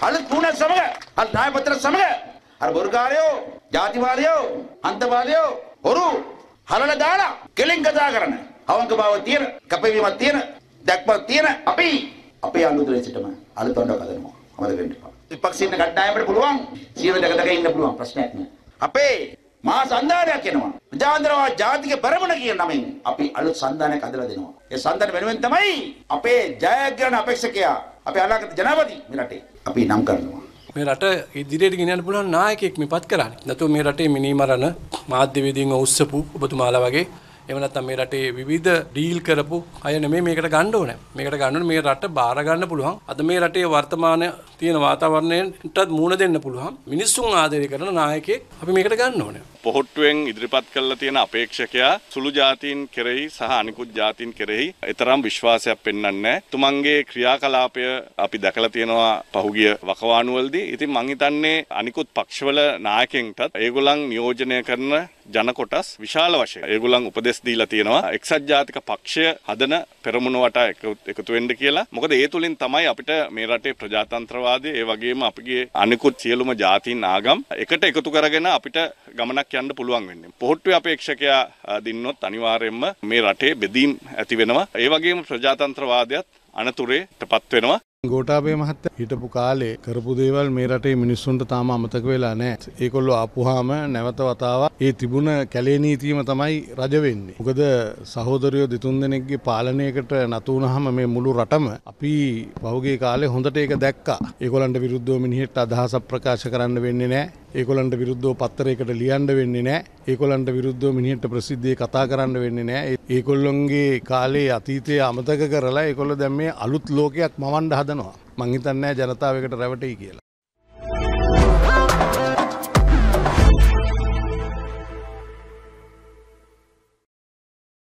අලුත් තුනක් සමග අලුත් ණය පත්‍ර සමග අර බොරුකාරයෝ, ජාතිවාදියෝ, අන්තවාදියෝ හොරු හලල දාලා කෙලින් කතා කරන අවංක බව තියෙන, කැපවීමක් තියෙන, දැක්මක් තියෙන අපි අපේ අලුතේ සිටම අලුත් වණ්ඩක් හදනවා. අමතක වෙන්න එපා. විපක්ෂයේ ඉන්න කණ්ඩායමට පුළුවන් 100% ඉන්න පුළුවන් ප්‍රශ්නයක් නෑ. අපේ මහා සංධානයක් එනවා. ප්‍රජාතන්ත්‍රවාද ජාතික පෙරමුණ කියන නමින් අපි අලුත් සංධානයක් හදලා දෙනවා. ඒ සංධානය වෙනුවෙන් තමයි අපේ ජයග්‍රහණ අපේක්ෂකයා, අපේ අනාගත ජනාධිපති මේ රටේ අපි නම් කරනවා. මේ රට ඉදිරියට ගෙනියන්න පුළුවන් නායකයෙක් මෙපත් කරන්නේ. නැතුව මේ රටේ මිනිමරණ මාධ්‍යවේදීන් උස්සපු ඔබතුමාලා වගේ එහෙම නැත්නම් මේ රටේ විවිධ ඩීල් කරපු අය නෙමෙයි මේකට ගන්න ඕනේ. මේකට ගන්න ඕනේ මේ රට බාර ගන්න පුළුවන්. අද මේ රටේ වර්තමාන තියෙන වාතාවරණයට මූණ දෙන්න පුළුවන්. මිනිස්සුන් ආදරය කරන නායකයෙක් අපි මේකට ගන්න ඕනේ. පොහොට්ටුවෙන් ඉදිරිපත් කරලා තියෙන අපේක්ෂකයා සුළු ජාතීන් කෙරෙහි සහ අනිකුත් ජාතීන් කෙරෙහි ඊතරම් විශ්වාසයක් පෙන්වන්නේ නැහැ. තුමන්ගේ ක්‍රියාකලාපය අපි දැකලා තියෙනවා පහුගිය වකවානුවලදී. ඉතින් මං හිතන්නේ අනිකුත් පක්ෂවල නායකයන්ටත් ඒගොල්ලන් නියෝජනය කරන ජන කොටස් විශාල වශයෙන් ඒගොල්ලන් උපදෙස් දීලා තියෙනවා එක්සත් ජාතික පක්ෂය හදන පෙරමුණ වටා එකතු වෙන්න කියලා. මොකද ඒ තුලින් තමයි අපිට මේ රටේ ප්‍රජාතන්ත්‍රවාදය ඒ වගේම අපගේ අනිකුත් සියලුම ජාතීන් ආගම් එකට එකතු කරගෙන අපිට ගමනක් යන්න පුළුවන් වෙන්නේ. පොහොට්ටුවේ අපේක්ෂකයා දින්නොත් අනිවාර්යයෙන්ම මේ රටේ බෙදීම් ඇති වෙනවා. ඒ වගේම ප්‍රජාතන්ත්‍රවාදයත් අනතුරේටපත් වෙනවා. ගෝඨාභය මහත්තයා හිටපු කාලේ කරපු දේවල් මේ රටේ මිනිස්සුන්ට තාම අමතක වෙලා නැහැ. ඒගොල්ලෝ ආපුවාම නැවත වතාවක් ඒ තිබුණ කැලේ නීතියම තමයි රජ වෙන්නේ. මොකද සහෝදරයෝ දෙතුන් දෙනෙක්ගේ පාලනයකට නතු වුනහම මේ මුළු රටම අපි පහුගිය කාලේ හොඳට ඒක දැක්කා. ඒගොල්ලන්ට විරුද්ධව මිනිහෙට අදහසක් ප්‍රකාශ කරන්න වෙන්නේ නැහැ. ඒගොල්ලන්ට විරුද්ධව පත්තරයකට ලියන්න වෙන්නේ නැහැ. ඒගොල්ලන්ට විරුද්ධව මිනිහෙට ප්‍රසිද්ධියේ කතා කරන්න වෙන්නේ නැහැ. ඒගොල්ලන්ගේ කාලේ අතීතය අමතක කරලා ඒගොල්ලෝ දැන් මේ අලුත් ලෝකයක් මවන්න හදනවා. මං හිතන්නේ ජනතාව එකට රැවටෙයි කියලා.